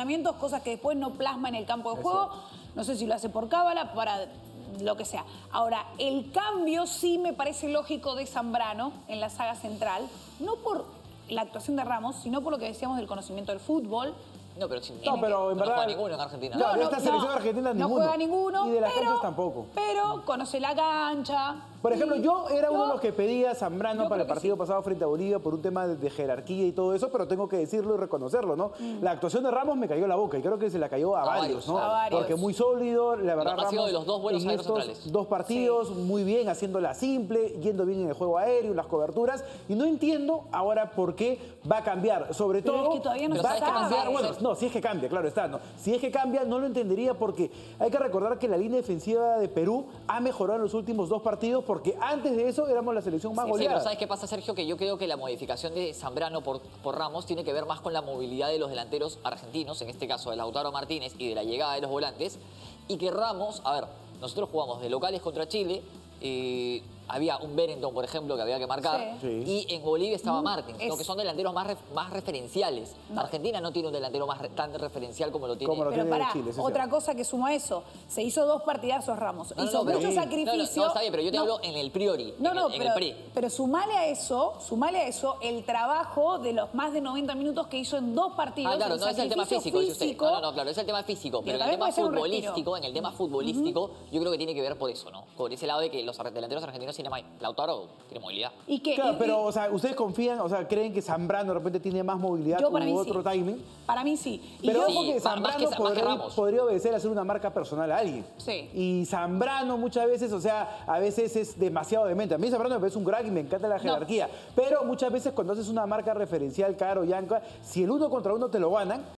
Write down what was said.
posicionamientos, cosas que después no plasma en el campo de juego. No sé si lo hace por cábala, para lo que sea. Ahora, el cambio sí me parece lógico de Zambrano en la saga central, no por la actuación de Ramos, sino por lo que decíamos del conocimiento del fútbol. No, pero, en verdad, juega ninguno en Argentina. No, de esta selección argentina ninguno. No juega ninguno. Y de las canchas tampoco. Pero conoce la cancha. Por ejemplo, yo era uno de los que pedía a Zambrano para el partido pasado frente a Bolivia por un tema de jerarquía y todo eso, pero tengo que decirlo y reconocerlo, ¿no? La actuación de Ramos me cayó la boca y creo que se la cayó a varios, ¿no? A varios. Porque muy sólido, la verdad, ha sido de los dos buenos en estos centrales. dos partidos, muy bien, haciéndola simple, yendo bien en el juego aéreo, las coberturas, y no entiendo ahora por qué va a cambiar. Sobre Pero todo, es que todavía no va a se sabe. cambiar, bueno, no, si es que cambia, claro está, ¿no? Si es que cambia, no lo entendería porque hay que recordar que la línea defensiva de Perú ha mejorado en los últimos dos partidos porque antes de eso éramos la selección más goleada. Pero ¿sabes qué pasa, Sergio? Que yo creo que la modificación de Zambrano por Ramos tiene que ver más con la movilidad de los delanteros argentinos, en este caso de Lautaro Martínez, y de la llegada de los volantes, y que Ramos, a ver, nosotros jugamos de locales contra Chile, había un Berenton, por ejemplo, que había que marcar, y en Bolivia estaba Martins, que son delanteros más referenciales. Argentina no tiene un delantero tan referencial como lo tiene. Pero pará, otra cosa que suma eso, se hizo dos partidazos Ramos, hizo mucho sacrificio. No, está bien, pero yo te hablo en el priori, en el pre. Pero sumale a eso el trabajo de los más de 90 minutos que hizo en dos partidos. Ah, claro, no es el tema físico, dice usted. No, claro, es el tema físico, pero en el tema futbolístico, yo creo que tiene que ver por eso, ¿no? Por ese lado de que los delanteros argentinos tienen Lautaro tiene movilidad. Claro, pero, o sea, ¿ustedes confían, o sea, creen que Zambrano de repente tiene más movilidad u otro timing? Para mí sí. Pero ojo que Zambrano podría obedecer a hacer una marca personal a alguien. Sí. Y Zambrano muchas veces, o sea, a veces es demasiado demente. A mí Zambrano me parece un crack y me encanta la jerarquía. Pero muchas veces cuando haces una marca referencial, Caro, Yanka, si el uno contra uno te lo ganan,